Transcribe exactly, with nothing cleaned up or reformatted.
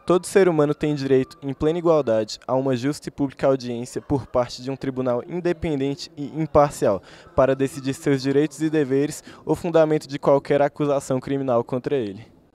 Todo ser humano tem direito, em plena igualdade, a uma justa e pública audiência por parte de um tribunal independente e imparcial, para decidir seus direitos e deveres, o fundamento de qualquer acusação criminal contra ele.